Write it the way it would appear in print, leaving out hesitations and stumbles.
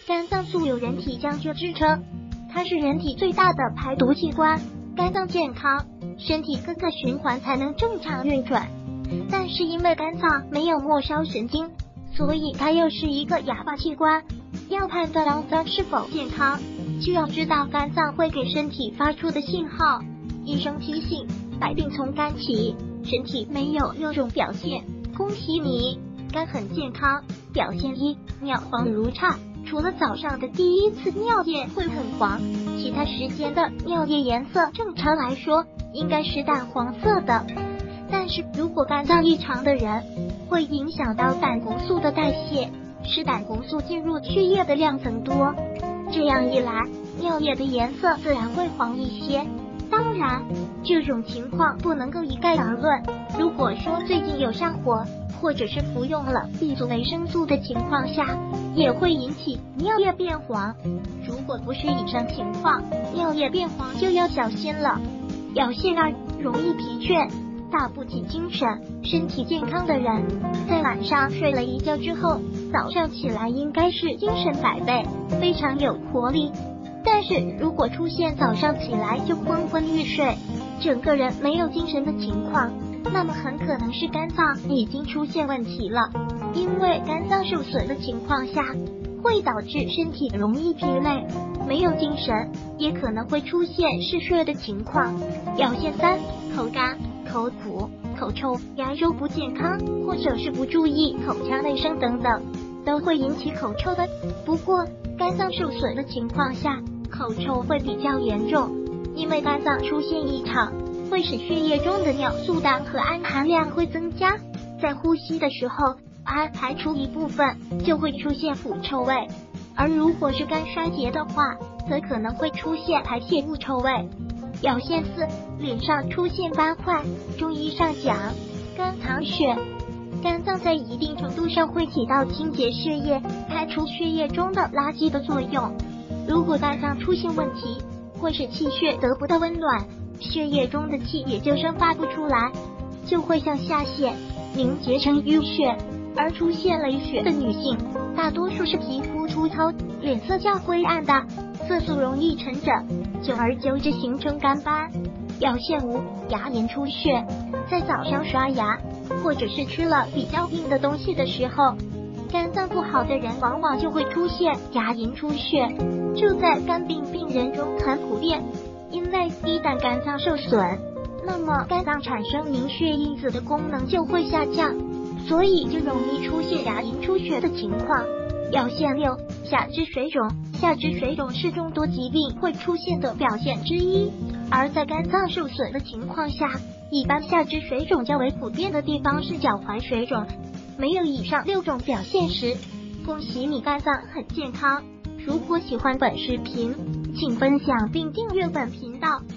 肝脏素有人体将军之称，它是人体最大的排毒器官。肝脏健康，身体各个循环才能正常运转。但是因为肝脏没有末梢神经，所以它又是一个哑巴器官。要判断肝脏是否健康，就要知道肝脏会给身体发出的信号。医生提醒，百病从肝起，身体没有6种表现。恭喜你，肝很健康。表现一，尿黄如茶。除了早上的第一次尿液会很黄，其他时间的尿液颜色正常来说应该是淡黄色的。但是如果肝脏异常的人，会影响到胆红素的代谢，使胆红素进入血液的量增多，这样一来，尿液的颜色自然会黄一些。当然，这种情况不能够一概而论。如果说最近有上火，或者是服用了 B 族维生素的情况下，也会引起尿液变黄。如果不是以上情况，尿液变黄就要小心了。表现2，容易疲倦，打不起精神。身体健康的人，在晚上睡了一觉之后，早上起来应该是精神100倍，非常有活力。但是如果出现早上起来就昏昏欲睡，整个人没有精神的情况，那么很可能是肝脏已经出现问题了。因为肝脏受损的情况下，会导致身体容易疲累，没有精神，也可能会出现嗜睡的情况。表现3，口干、口苦、口臭、牙周不健康，或者是不注意口腔卫生等等，都会引起口臭的。不过肝脏受损的情况下，口臭会比较严重，因为肝脏出现异常，会使血液中的尿素氮和氨含量会增加，在呼吸的时候，氨排出一部分，就会出现腐臭味。而如果是肝衰竭的话，则可能会出现排泄物臭味。表现4，脸上出现斑块。中医上讲，肝藏血，肝脏在一定程度上会起到清洁血液、排出血液中的垃圾的作用。如果肝脏出现问题，会使气血得不到温暖，血液中的气也就生发不出来，就会向下陷，凝结成淤血。而出现雷血的女性，大多数是皮肤粗糙，脸色较灰暗的，色素容易沉着，久而久之形成干斑。表现5，牙龈出血。在早上刷牙或者是吃了比较硬的东西的时候，肝脏不好的人往往就会出现牙龈出血，这在肝病病人中很普遍。因为一旦肝脏受损，那么肝脏产生凝血因子的功能就会下降，所以就容易出现牙龈出血的情况。表现6，下肢水肿。下肢水肿是众多疾病会出现的表现之一，而在肝脏受损的情况下，一般下肢水肿较为普遍的地方是脚踝水肿。没有以上6种表现时，恭喜你肝脏很健康。如果喜欢本视频，请分享并订阅本频道。